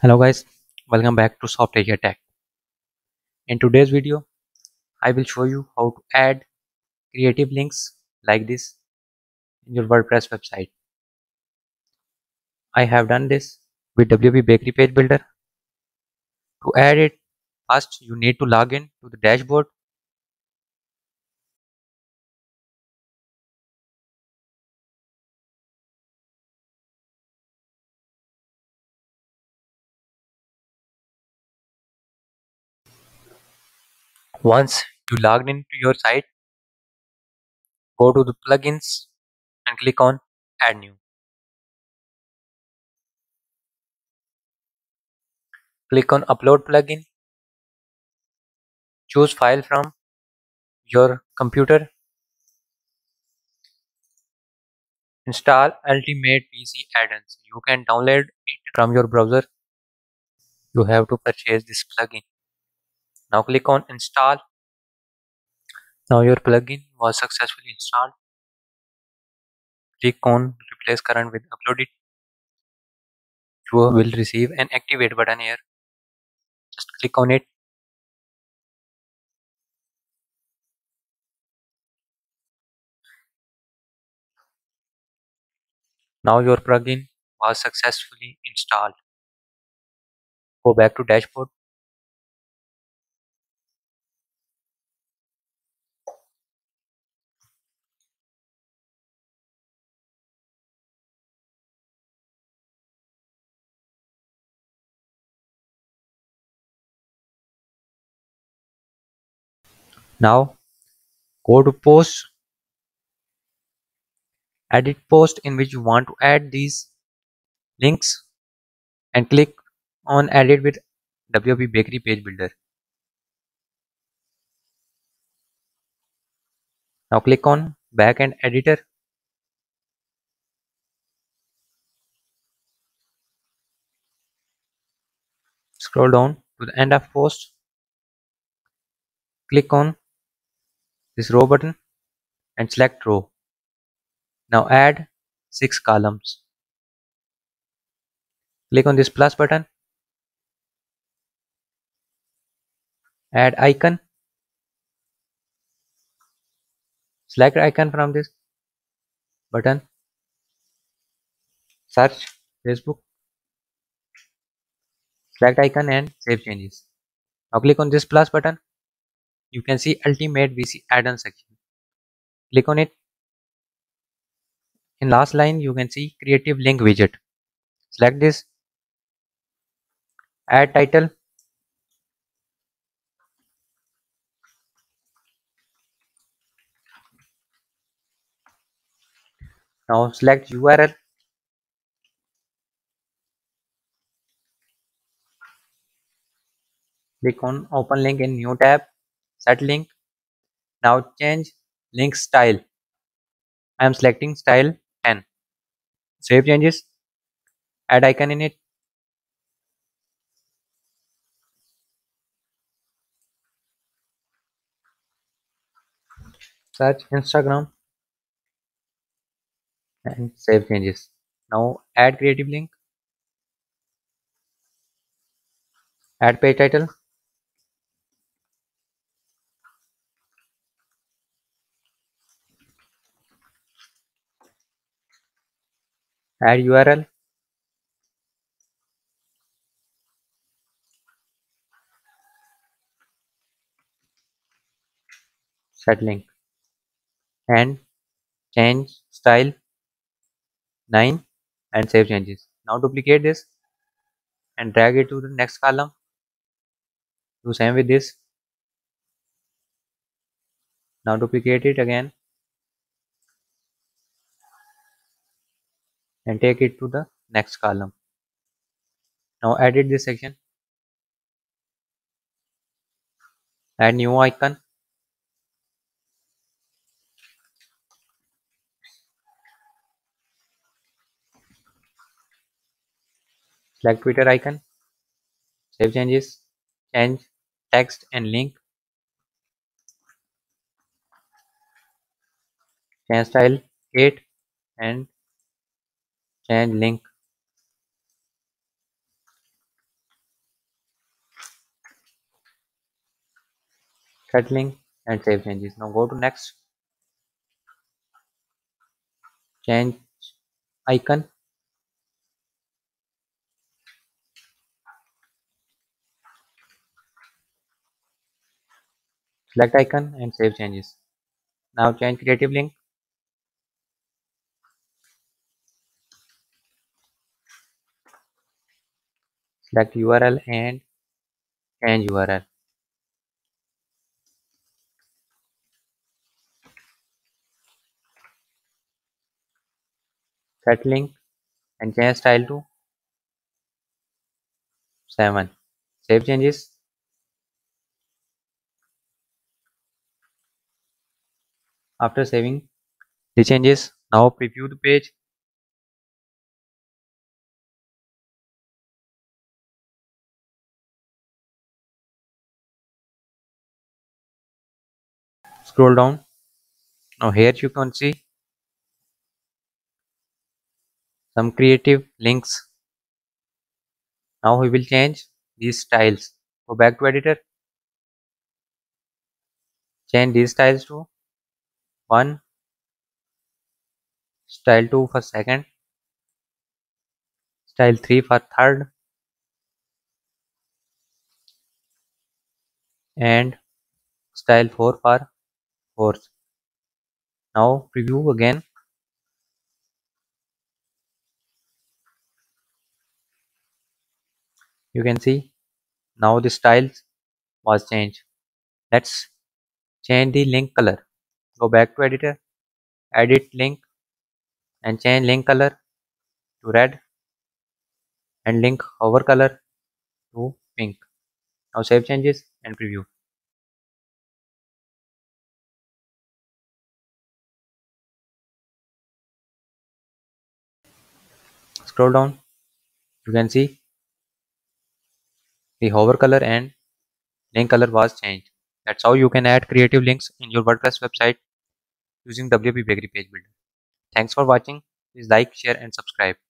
Hello guys, welcome back to Soft Asia Tech. In today's video, I will show you how to add creative links like this in your WordPress website. I have done this with WP Bakery Page Builder. To add it, first you need to log in to the dashboard. Once you logged into your site, go to the plugins and click on Add New. Click on Upload plugin. Choose file from your computer. Install Ultimate PC add-ons. You can download it from your browser. You have to purchase this plugin. Now click on Install. Now your plugin was successfully installed. Click on Replace current with Uploaded. You will receive an Activate button here. Just click on it. Now your plugin was successfully installed. Go back to dashboard. Now go to Post. Edit post in which you want to add these links and click on Edit with WP Bakery Page Builder. Now click on Backend Editor. Scroll down to the end of post. Click on this row button and select row. Now add 6 columns. Click on this plus button. Add icon. Select icon from this button. Search Facebook. Select icon and save changes. Now click on this plus button. You can see Ultimate VC add-on section. Click on it. In last line you can see creative link widget. Select this. Add title. Now select URL. Click on open link in new tab. Set link. Now change link style. I am selecting style 10. Save changes. Add icon in it. Search Instagram and save changes. Now add creative link. Add page title. Add URL. Set link and change style 9 and save changes. Now duplicate this and drag it to the next column. Do same with this. Now duplicate it again and take it to the next column. Now edit this section. Add new icon. Select Twitter icon. Save changes. Change text and link. Change style 8 and change link. Set link and save changes. Now go to next, change icon, select icon and save changes. Now change creative link, select URL and change URL. Set link and change style to 7. Save changes. After saving the changes, now preview the page. Scroll down. Now here you can see some creative links. Now we will change these styles. Go back to editor. Change these styles to 1, style 2 for second, style 3 for third, and style 4 for fourth. Now preview again. You can see now the styles was changed. Let's change the link color. Go back to editor, edit link and change link color to red and link hover color to pink. Now save changes and preview. Scroll down. You can see the hover color and link color was changed. That's how you can add creative links in your WordPress website using WP Bakery Page Builder. Thanks for watching. Please like, share and subscribe.